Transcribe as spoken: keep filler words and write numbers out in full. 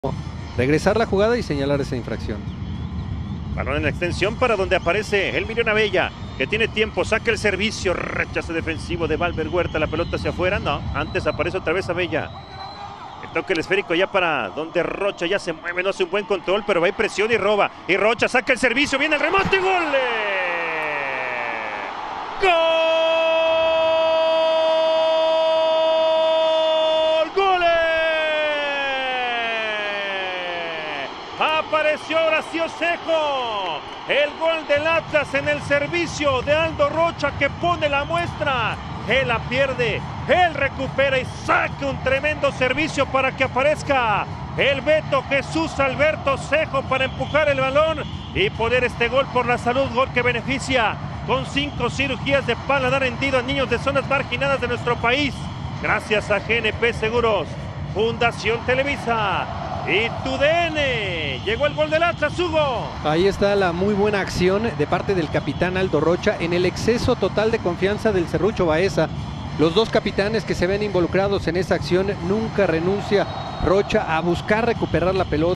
regresar la jugada y señalar esa infracción. Balón en la extensión para donde aparece el Miriam Abella, que tiene tiempo, saca el servicio, rechace defensivo de Valver Huerta, la pelota hacia afuera, no, antes aparece otra vez Abella. El toque el esférico ya para donde Rocha ya se mueve, no hace un buen control, pero va y presiona y roba. Y Rocha saca el servicio, viene el remate, ¡gol! ¡Gol! Apareció Horacio Cejo, el gol del Atlas en el servicio de Aldo Rocha, que pone la muestra. Él la pierde, él recupera y saca un tremendo servicio para que aparezca el Beto Jesús Alberto Cejo para empujar el balón y poner este gol por la salud, gol que beneficia con cinco cirugías de paladar hendido a niños de zonas marginadas de nuestro país. Gracias a G N P Seguros, Fundación Televisa y tu D N. Llegó el gol del Atlas, Hugo. Ahí está la muy buena acción de parte del capitán Aldo Rocha en el exceso total de confianza del Serrucho Baeza. Los dos capitanes que se ven involucrados en esa acción, nunca renuncia Rocha a buscar recuperar la pelota.